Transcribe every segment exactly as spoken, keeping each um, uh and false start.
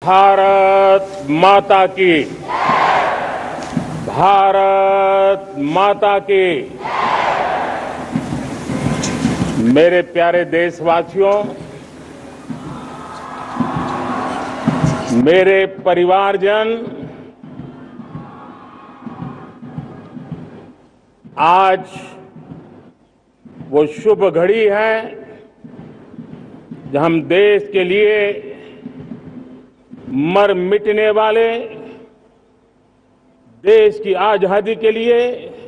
भारत माता की भारत माता की। मेरे प्यारे देशवासियों, मेरे परिवारजन, आज वो शुभ घड़ी है जब हम देश के लिए मर मिटने वाले, देश की आजादी के लिए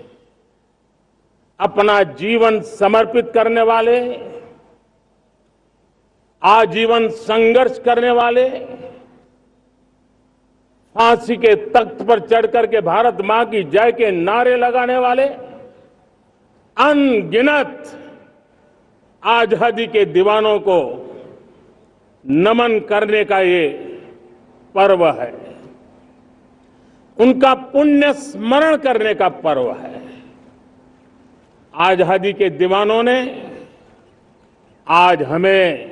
अपना जीवन समर्पित करने वाले, आजीवन संघर्ष करने वाले, फांसी के तख्त पर चढ़कर के भारत मां की जय के नारे लगाने वाले अनगिनत आजादी के दीवानों को नमन करने का ये पर्व है, उनका पुण्य स्मरण करने का पर्व है। आजादी के दीवानों ने आज हमें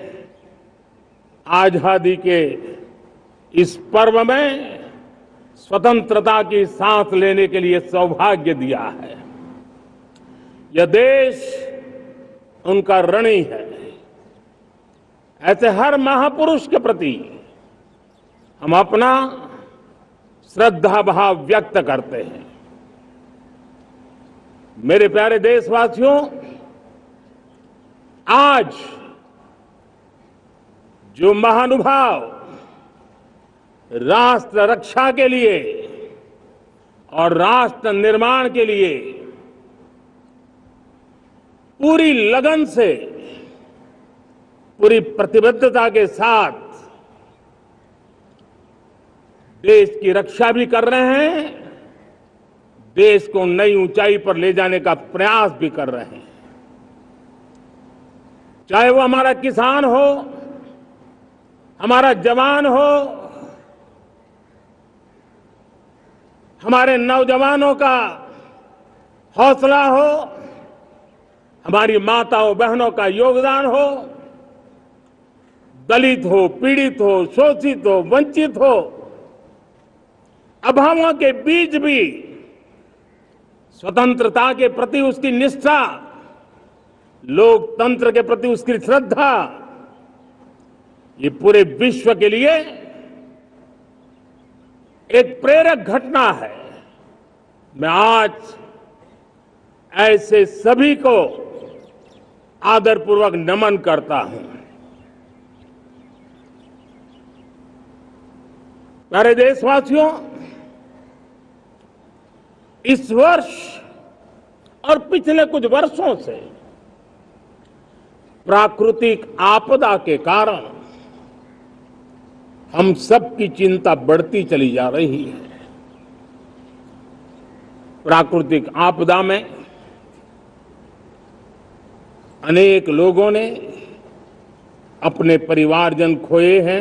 आजादी के इस पर्व में स्वतंत्रता की सांस लेने के लिए सौभाग्य दिया है। यह देश उनका ऋणी है। ऐसे हर महापुरुष के प्रति हम अपना श्रद्धा भाव व्यक्त करते हैं। मेरे प्यारे देशवासियों, आज जो महानुभाव राष्ट्र रक्षा के लिए और राष्ट्र निर्माण के लिए पूरी लगन से, पूरी प्रतिबद्धता के साथ देश की रक्षा भी कर रहे हैं, देश को नई ऊंचाई पर ले जाने का प्रयास भी कर रहे हैं। चाहे वो हमारा किसान हो, हमारा जवान हो, हमारे नौजवानों का हौसला हो, हमारी माताओं बहनों का योगदान हो, दलित हो, पीड़ित हो, शोषित हो, वंचित हो, अभावों के बीच भी स्वतंत्रता के प्रति उसकी निष्ठा, लोकतंत्र के प्रति उसकी श्रद्धा, ये पूरे विश्व के लिए एक प्रेरक घटना है। मैं आज ऐसे सभी को आदरपूर्वक नमन करता हूं। प्यारे देशवासियों, इस वर्ष और पिछले कुछ वर्षों से प्राकृतिक आपदा के कारण हम सबकी चिंता बढ़ती चली जा रही है। प्राकृतिक आपदा में अनेक लोगों ने अपने परिवारजन खोए हैं,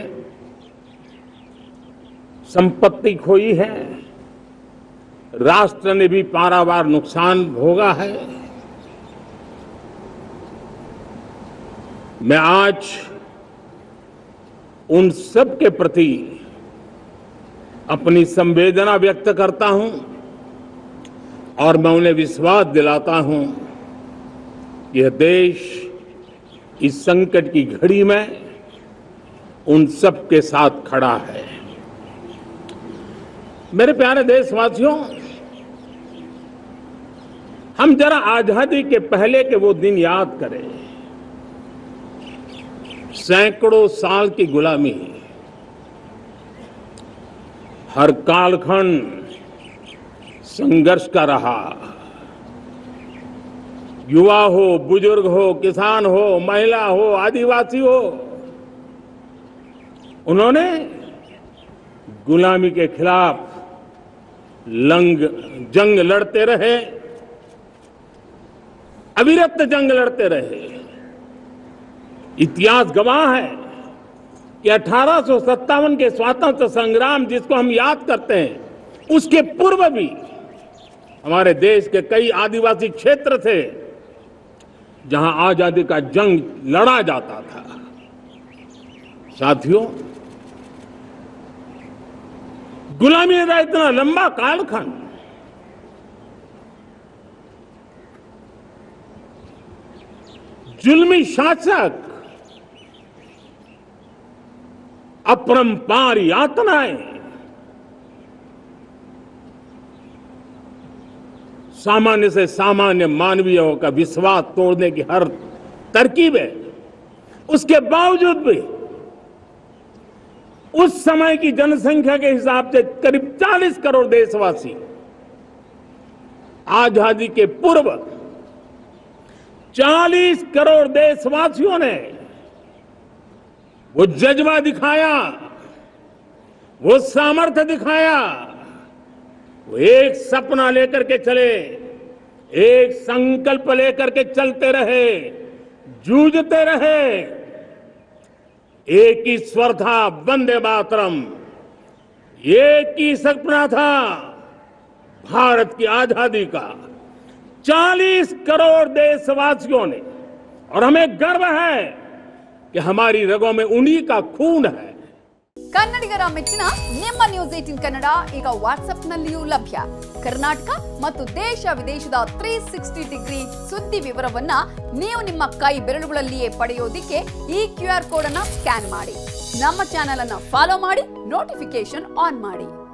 संपत्ति खोई है, राष्ट्र ने भी पारावार नुकसान भोगा है। मैं आज उन सब के प्रति अपनी संवेदना व्यक्त करता हूं और मैं उन्हें विश्वास दिलाता हूं कि यह देश इस संकट की घड़ी में उन सब के साथ खड़ा है। मेरे प्यारे देशवासियों, हम जरा आजादी के पहले के वो दिन याद करें। सैकड़ों साल की गुलामी, हर कालखंड संघर्ष का रहा। युवा हो, बुजुर्ग हो, किसान हो, महिला हो, आदिवासी हो, उन्होंने गुलामी के खिलाफ लंग जंग लड़ते रहे, अविरत जंग लड़ते रहे। इतिहास गवाह है कि अठारह सौ सत्तावन के स्वातंत्र संग्राम जिसको हम याद करते हैं, उसके पूर्व भी हमारे देश के कई आदिवासी क्षेत्र थे जहां आजादी का जंग लड़ा जाता था। साथियों, गुलामी का इतना लंबा कालखंड, जुल्मी शासक, अपरंपार यातनाएं, सामान्य से सामान्य मानवीयों का विश्वास तोड़ने की हर तरकीब है। उसके बावजूद भी उस समय की जनसंख्या के हिसाब से करीब चालीस करोड़ देशवासी आजादी के पूर्व चालीस करोड़ देशवासियों ने वो जज्बा दिखाया, वो सामर्थ्य दिखाया, वो एक सपना लेकर के चले, एक संकल्प लेकर के चलते रहे, जूझते रहे। एक ही स्वर था, वंदे मातरम। एक ही सपना था, भारत की आजादी का। चालीस करोड़ देशवासियों ने, और हमें गर्व है कि हमारी रगों में उन्हीं का खून है। ಕನ್ನಡಿಗರ ಮೆಚ್ಚಿನ ನಿಮ್ಮ ನ್ಯೂಸ್ ಏಟೀನ್ ಕನ್ನಡ ಈಗ ವಾಟ್ಸ್ಆಪ್ನಲ್ಲಿಯೂ ಲಭ್ಯ. ಕರ್ನಾಟಕ ಮತ್ತು ದೇಶ ವಿದೇಶದ ತ್ರೀ ಸಿಕ್ಸ್ಟಿ ಡಿಗ್ರಿ ಸುದ್ದಿ ವಿವರವನ್ನ ನೀವು ನಿಮ್ಮ ಕೈ ಬೆರಳುಗಳಲ್ಲಿಯೇ ಪಡೆಯೋದಿಕ್ಕೆ ಈ ಕ್ಯೂ ಆರ್ ಕೋಡ್ ಅನ್ನ ಸ್ಕ್ಯಾನ್ ಮಾಡಿ. ನಮ್ಮ ಚಾನೆಲ್ ಅನ್ನ ಫಾಲೋ ಮಾಡಿ, ನೋಟಿಫಿಕೇಶನ್ ಆನ್ ಮಾಡಿ.